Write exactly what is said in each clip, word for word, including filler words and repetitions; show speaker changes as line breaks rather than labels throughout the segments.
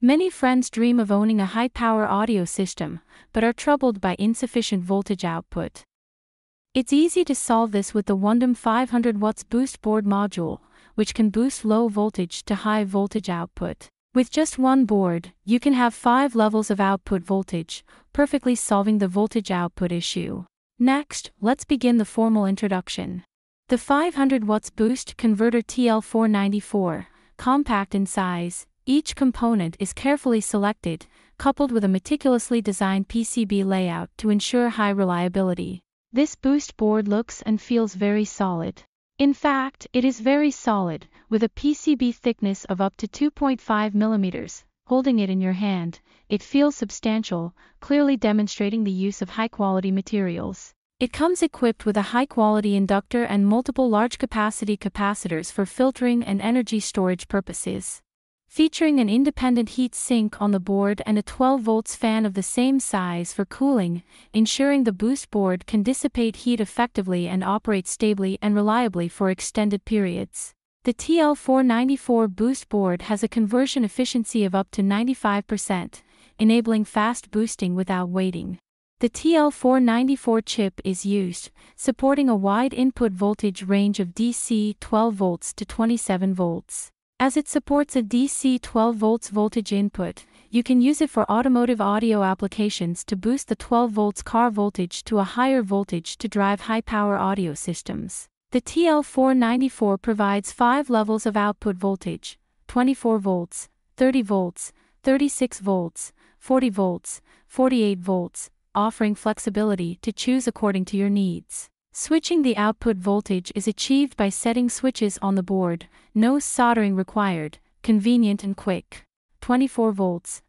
Many friends dream of owning a high-power audio system, but are troubled by insufficient voltage output. It's easy to solve this with the WONDOM five hundred watts boost board module, which can boost low voltage to high voltage output. With just one board, you can have five levels of output voltage, perfectly solving the voltage output issue. Next, let's begin the formal introduction. The five hundred watts boost converter T L four ninety-four, compact in size, each component is carefully selected, coupled with a meticulously designed P C B layout to ensure high reliability. This boost board looks and feels very solid. In fact, it is very solid, with a P C B thickness of up to two point five millimeters. Holding it in your hand, it feels substantial, clearly demonstrating the use of high-quality materials. It comes equipped with a high-quality inductor and multiple large-capacity capacitors for filtering and energy storage purposes. Featuring an independent heat sink on the board and a twelve volts fan of the same size for cooling, ensuring the boost board can dissipate heat effectively and operate stably and reliably for extended periods. The T L four ninety-four boost board has a conversion efficiency of up to ninety-five percent, enabling fast boosting without waiting. The T L four ninety-four chip is used, supporting a wide input voltage range of D C twelve volts to twenty-seven volts. As it supports a D C twelve volts voltage input, you can use it for automotive audio applications to boost the twelve volts car voltage to a higher voltage to drive high-power audio systems. The T L four ninety-four provides five levels of output voltage: twenty-four volts, thirty volts, thirty-six volts, forty volts, forty-eight volts, offering flexibility to choose according to your needs. Switching the output voltage is achieved by setting switches on the board, no soldering required, convenient and quick. twenty-four volts,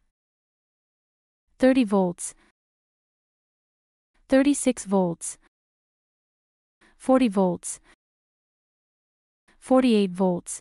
thirty volts, thirty-six volts, forty volts, forty-eight volts.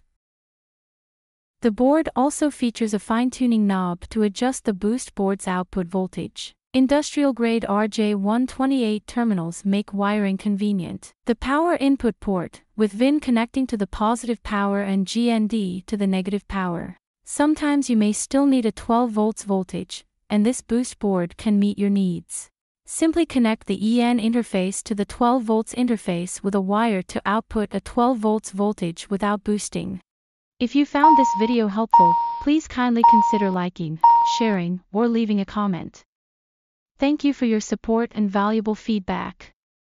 The board also features a fine-tuning knob to adjust the boost board's output voltage. Industrial-grade R J one twenty-eight terminals make wiring convenient. The power input port, with V I N connecting to the positive power and G N D to the negative power. Sometimes you may still need a twelve volts voltage, and this boost board can meet your needs. Simply connect the E N interface to the twelve volts interface with a wire to output a twelve volts voltage without boosting. If you found this video helpful, please kindly consider liking, sharing, or leaving a comment. Thank you for your support and valuable feedback.